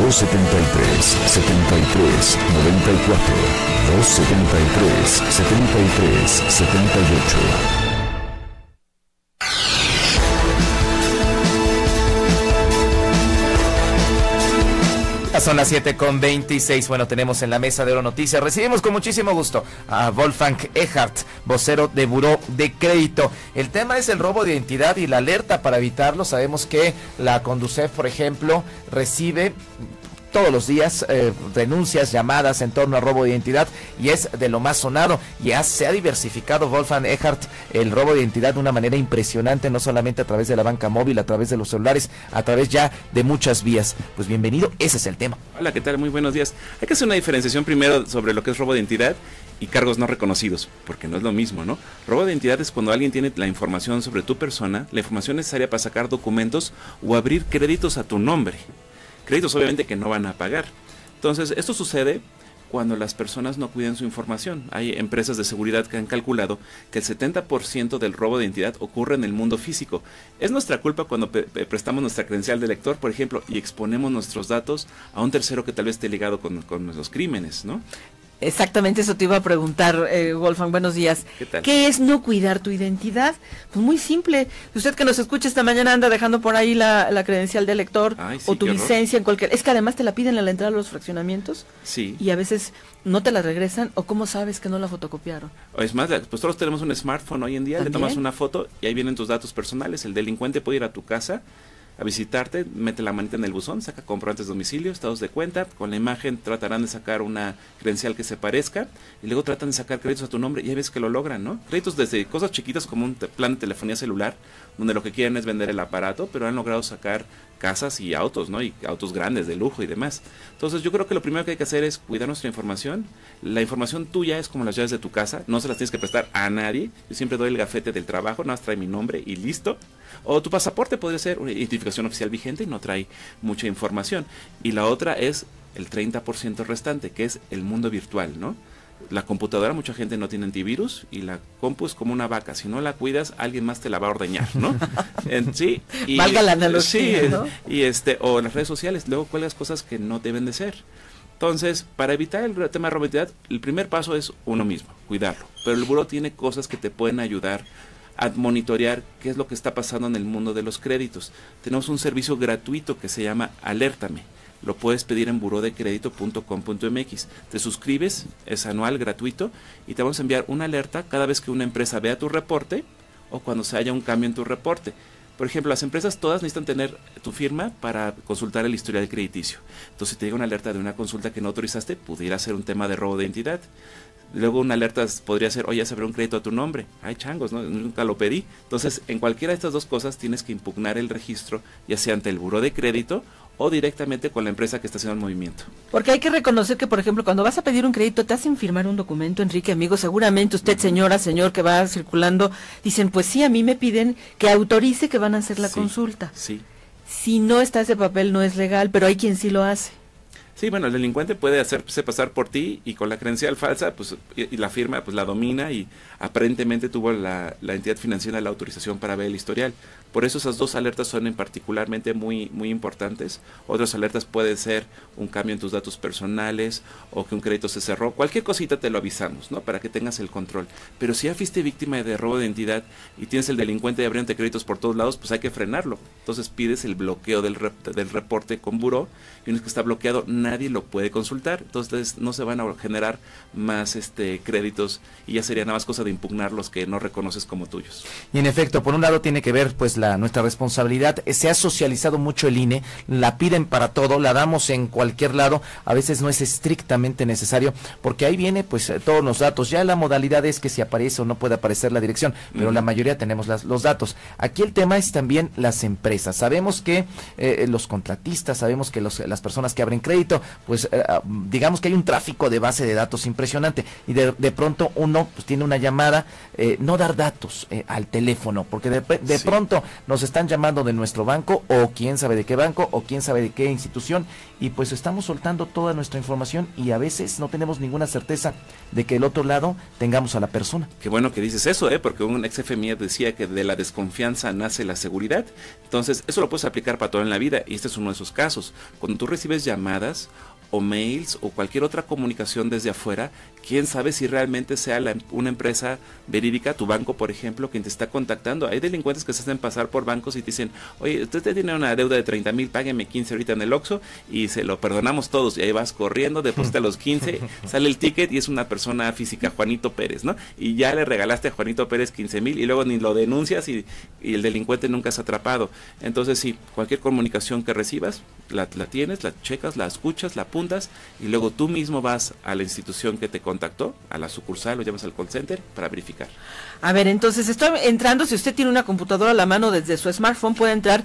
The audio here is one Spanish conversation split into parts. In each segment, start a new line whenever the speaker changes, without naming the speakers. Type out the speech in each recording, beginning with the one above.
273 73 94, 273 73 78.
Son las 7:26. Bueno, tenemos en la mesa de Oro Noticias. Recibimos con muchísimo gusto a Wolfgang Eckhardt, vocero de Buró de Crédito. El tema es el robo de identidad y la alerta para evitarlo. Sabemos que la Conducef, por ejemplo, recibe todos los días denuncias, llamadas en torno a robo de identidad, y es de lo más sonado. Ya se ha diversificado, Wolfgang Eckhardt, el robo de identidad de una manera impresionante, no solamente a través de la banca móvil, a través de los celulares, a través ya de muchas vías. Pues bienvenido, ese es el tema.
Hola, ¿qué tal? Muy buenos días. Hay que hacer una diferenciación primero sobre lo que es robo de identidad y cargos no reconocidos, porque no es lo mismo, ¿no? Robo de identidad es cuando alguien tiene la información sobre tu persona, la información necesaria para sacar documentos o abrir créditos a tu nombre. Créditos obviamente que no van a pagar. Entonces, esto sucede cuando las personas no cuidan su información. Hay empresas de seguridad que han calculado que el 70% del robo de identidad ocurre en el mundo físico. Es nuestra culpa cuando prestamos nuestra credencial de lector, por ejemplo, y exponemos nuestros datos a un tercero que tal vez esté ligado con los crímenes, ¿no?
Exactamente, eso te iba a preguntar, Wolfgang, buenos días.
¿Qué tal?
¿Qué es no cuidar tu identidad? Pues muy simple. Usted que nos escucha esta mañana anda dejando por ahí la credencial de lector.
Ay, sí,
o tu
qué horror.
licencia en cualquier... Es que además te la piden a la entrada de los fraccionamientos.
Sí.
Y a veces no te la regresan, o cómo sabes que no la fotocopiaron.
O es más, pues todos tenemos un smartphone hoy en día,
¿También?
le tomas una foto y ahí vienen tus datos personales. El delincuente puede ir a tu casa a visitarte, mete la manita en el buzón, saca comprobantes de domicilio, estados de cuenta, con la imagen tratarán de sacar una credencial que se parezca y luego tratan de sacar créditos a tu nombre y hay veces que lo logran, ¿no? Créditos desde cosas chiquitas como un plan de telefonía celular, donde lo que quieren es vender el aparato, pero han logrado sacar casas y autos, ¿no? Y autos grandes de lujo y demás. Entonces yo creo que lo primero que hay que hacer es cuidar nuestra información. La información tuya es como las llaves de tu casa, no se las tienes que prestar a nadie. Yo siempre doy el gafete del trabajo, nada más trae mi nombre y listo. O tu pasaporte podría ser una identificación oficial vigente y no trae mucha información. Y la otra es el 30% restante, que es el mundo virtual, ¿no? La computadora, mucha gente no tiene antivirus y la compu es como una vaca, si no la cuidas alguien más te la va a ordeñar, ¿no? Sí, y
valga la analogía,
sí,
¿no?
Y o las redes sociales, luego cuelgas cosas que no deben de ser. Entonces, para evitar el tema de robo de identidad, el primer paso es uno mismo, cuidarlo. Pero el buró tiene cosas que te pueden ayudar a monitorear qué es lo que está pasando en el mundo de los créditos. Tenemos un servicio gratuito que se llama Alértame. Lo puedes pedir en burodecredito.com.mx. Te suscribes, es anual, gratuito, y te vamos a enviar una alerta cada vez que una empresa vea tu reporte o cuando se haya un cambio en tu reporte. Por ejemplo, las empresas todas necesitan tener tu firma para consultar el historial crediticio. Entonces, si te llega una alerta de una consulta que no autorizaste, pudiera ser un tema de robo de identidad. Luego una alerta podría ser, oye, ya se abrió un crédito a tu nombre. Ay, changos, ¿no? Nunca lo pedí. Entonces, en cualquiera de estas dos cosas tienes que impugnar el registro, ya sea ante el buró de crédito o directamente con la empresa que está haciendo el movimiento.
Porque hay que reconocer que, por ejemplo, cuando vas a pedir un crédito, te hacen firmar un documento, Enrique, amigo, seguramente usted, señora, señor, que va circulando, dicen, pues sí, a mí me piden que autorice que van a hacer la consulta.
Sí.
Si no está ese papel, no es legal, pero hay quien sí lo hace.
Sí, bueno, el delincuente puede hacerse pasar por ti y con la credencial falsa, pues, y la firma, pues la domina y aparentemente tuvo la entidad financiera la autorización para ver el historial. Por eso esas dos alertas son en particularmente muy importantes. Otras alertas puede ser un cambio en tus datos personales o que un crédito se cerró. Cualquier cosita te lo avisamos, ¿no? Para que tengas el control. Pero si ya fuiste víctima de robo de identidad y tienes el delincuente abriéndote créditos por todos lados, pues hay que frenarlo. Entonces pides el bloqueo del reporte con buró y una vez que está bloqueado nadie lo puede consultar. Entonces no se van a generar más créditos y ya sería nada más cosa de impugnar los que no reconoces como tuyos.
Y en efecto, por un lado tiene que ver pues nuestra responsabilidad. Se ha socializado mucho el INE, la piden para todo, la damos en cualquier lado, a veces no es estrictamente necesario, porque ahí viene pues todos los datos. Ya la modalidad es que si aparece o no puede aparecer la dirección, pero la mayoría tenemos los datos. Aquí el tema es también las empresas. Sabemos que los contratistas, sabemos que las personas que abren crédito crédito, pues digamos que hay un tráfico de base de datos impresionante y de pronto uno pues tiene una llamada, no dar datos al teléfono, porque de pronto nos están llamando de nuestro banco o quién sabe de qué banco o quién sabe de qué institución y pues estamos soltando toda nuestra información y a veces no tenemos ninguna certeza de que del otro lado tengamos a la persona.
Qué bueno que dices eso, porque un ex jefe mío decía que de la desconfianza nace la seguridad. Entonces eso lo puedes aplicar para todo en la vida y este es uno de esos casos. Cuando tú recibes llamadas o mails o cualquier otra comunicación desde afuera, quién sabe si realmente sea una empresa verídica, tu banco por ejemplo, quien te está contactando. Hay delincuentes que se hacen pasar por bancos y te dicen, oye, usted tiene una deuda de 30,000, págueme 15 ahorita en el Oxxo y se lo perdonamos todos, y ahí vas corriendo, deposita los 15, sale el ticket y es una persona física, Juanito Pérez, ¿no? Y ya le regalaste a Juanito Pérez 15,000 y luego ni lo denuncias y el delincuente nunca es atrapado. Entonces sí, cualquier comunicación que recibas, la tienes, la checas, la escuchas, la apuntas y luego tú mismo vas a la institución que te contactó, a la sucursal o llamas al call center para verificar.
A ver, entonces estoy entrando, si usted tiene una computadora a la mano desde su smartphone, puede entrar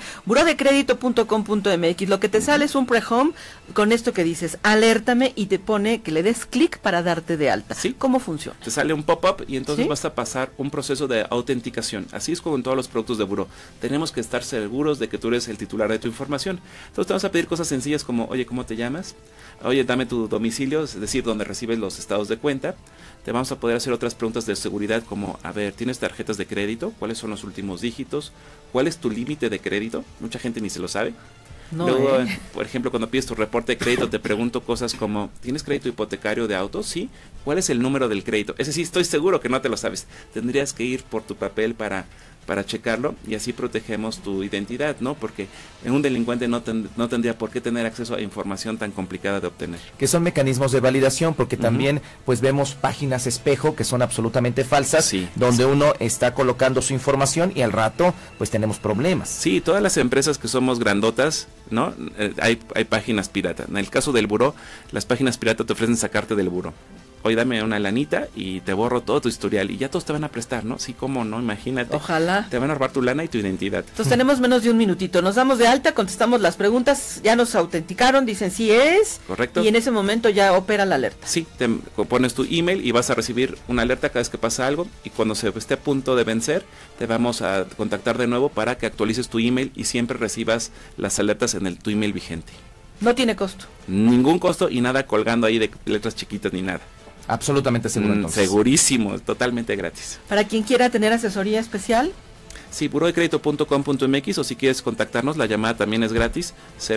burodecredito.com.mx, lo que te sale es un pre-home con esto que dices, alértame, y te pone que le des clic para darte de alta.
¿Sí?
¿Cómo funciona?
Te sale un pop-up y entonces
¿Sí?
vas a pasar un proceso de autenticación. Así es como en todos los productos de buró. Tenemos que estar seguros de que tú eres el titular de tu información. Entonces te vamos a pedir cosas sencillas como, oye, ¿cómo te llamas? Oye, dame tu domicilio, es decir, donde recibes los estados de cuenta. Te vamos a poder hacer otras preguntas de seguridad como, a ver, ¿tienes tarjetas de crédito? ¿Cuáles son los últimos dígitos? ¿Cuál es tu límite de crédito? Mucha gente ni se lo sabe.
No,
Luego, por ejemplo, cuando pides tu reporte de crédito, te pregunto cosas como, ¿tienes crédito hipotecario de auto? Sí. ¿Cuál es el número del crédito? Ese sí, estoy seguro que no te lo sabes. Tendrías que ir por tu papel para checarlo y así protegemos tu identidad, ¿no? Porque un delincuente no tendría por qué tener acceso a información tan complicada de obtener.
Que son mecanismos de validación, porque también pues vemos páginas espejo que son absolutamente falsas,
Sí.
donde uno está colocando su información y al rato pues tenemos problemas.
Sí, todas las empresas que somos grandotas, ¿no? Hay páginas pirata. En el caso del buró, las páginas pirata te ofrecen sacarte del buró. Hoy dame una lanita y te borro todo tu historial y ya todos te van a prestar, ¿no? Sí, cómo no, imagínate.
Ojalá.
Te van a robar tu lana y tu identidad.
Entonces tenemos menos de un minutito, nos damos de alta, contestamos las preguntas, ya nos autenticaron, dicen sí es.
Correcto.
Y en ese momento ya opera la alerta.
Sí, te pones tu email y vas a recibir una alerta cada vez que pasa algo y cuando se esté a punto de vencer, te vamos a contactar de nuevo para que actualices tu email y siempre recibas las alertas en tu email vigente.
No tiene costo.
Ningún costo y nada colgando ahí de letras chiquitas ni nada.
Absolutamente seguro entonces.
Segurísimo, totalmente gratis.
Para quien quiera tener asesoría especial,
Sí, burodecredito.com.mx o si quieres contactarnos, la llamada también es gratis,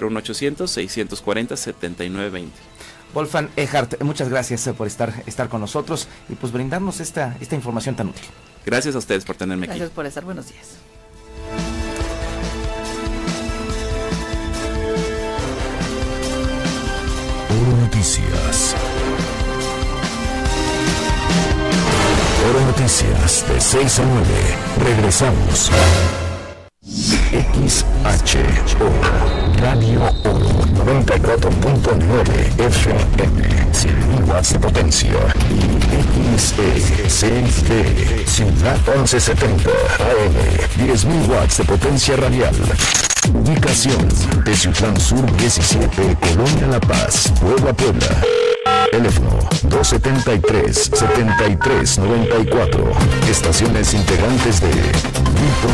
01800-640-7920.
Wolfgang Eckhardt, muchas gracias por estar con nosotros y pues brindarnos esta información tan útil.
Gracias a ustedes por tenerme aquí.
gracias por estar, buenos días.
Oro Noticias. Oro Noticias de 6 a 9. Regresamos. XHO Radio Oro 94.9 FM 100.000 watts de potencia y XECD Ciudad 1170 AM 10.000 watts de potencia radial. Ubicación: Teciutlán Sur 17, Colonia La Paz, Puebla, Puebla. Teléfono 273-7394. Estaciones integrantes de Grupo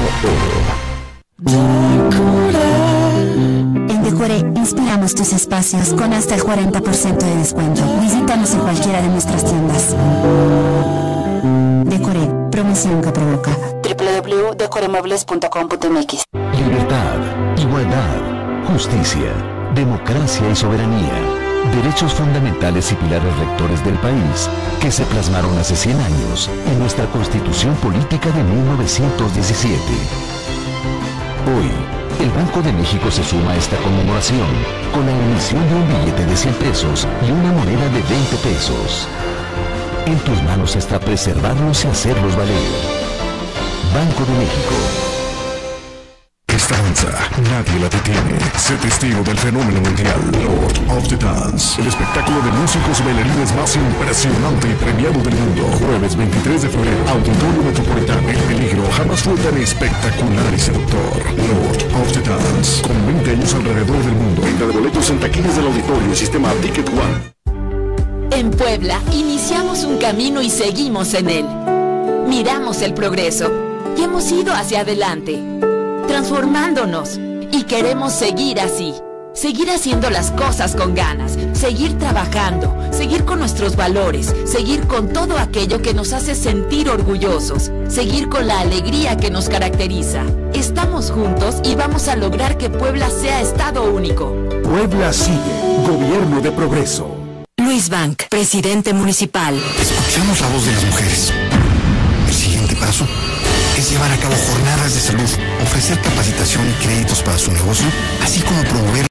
Oro.
En Decore inspiramos tus espacios con hasta el 40% de descuento. Visítanos en cualquiera de nuestras tiendas. Decore, promoción que provoca. www.decoremuebles.com.mx.
Libertad, igualdad, justicia, democracia y soberanía. Derechos fundamentales y pilares rectores del país que se plasmaron hace 100 años en nuestra Constitución Política de 1917. Hoy, el Banco de México se suma a esta conmemoración con la emisión de un billete de 100 pesos y una moneda de 20 pesos. En tus manos está preservarlos y hacerlos valer. Banco de México. Esta danza nadie la detiene. Sé testigo del fenómeno mundial Lord of the Dance, el espectáculo de músicos y bailarines más impresionante y premiado del mundo. Jueves 23 de febrero, Auditorio Metropolitano. El peligro jamás fue tan espectacular y seductor. Lord of the Dance, con 20 años alrededor del mundo,
Venta de boletos en taquillas del auditorio y sistema Ticket One.
En Puebla, iniciamos un camino y seguimos en él. Miramos el progreso y hemos ido hacia adelante, transformándonos, y queremos seguir así. Seguir haciendo las cosas con ganas, seguir trabajando, seguir con nuestros valores, seguir con todo aquello que nos hace sentir orgullosos, seguir con la alegría que nos caracteriza. Estamos juntos y vamos a lograr que Puebla sea estado único.
Puebla sigue, gobierno de progreso.
Luis Bank, presidente municipal.
Escuchamos la voz de las mujeres. El siguiente paso es llevar a cabo jornadas de salud, ofrecer capacitación y créditos para su negocio, así como promover